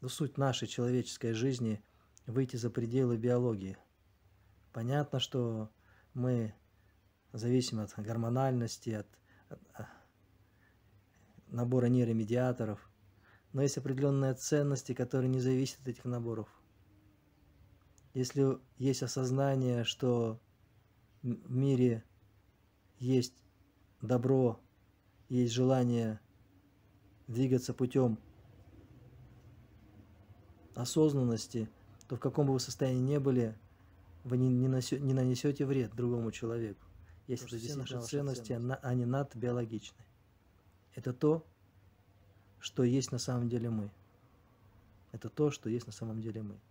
Но суть нашей человеческой жизни — выйти за пределы биологии. Понятно, что мы зависим от гормональности, от набора нейромедиаторов, но есть определенные ценности, которые не зависят от этих наборов. Если есть осознание, что в мире есть добро, есть желание двигаться путем осознанности, то в каком бы вы состоянии ни были, вы не нанесете вред другому человеку. Если все наши ценности, они надбиологичны. Это то, что есть на самом деле мы. Это то, что есть на самом деле мы.